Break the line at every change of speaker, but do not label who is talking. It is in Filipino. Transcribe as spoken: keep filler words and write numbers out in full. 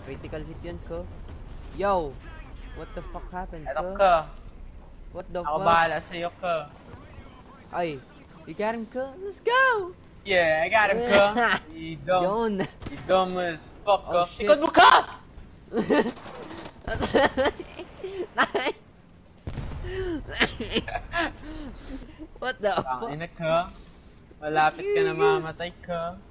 Critical hit yun, ko. Yo! What the fuck happened,
Eto
ko?
ka.
What the
Ako
fuck?
bahala sa'yo ka.
Ay, you got him, ko? Let's go!
Yeah, I got him ka. You dumb.
Yun!
You dumb as fuck
Oh,
ka.
shit.
Ikot mo ka!
What the fuck?
Tangina ka. Malapit ka na mamatay ka.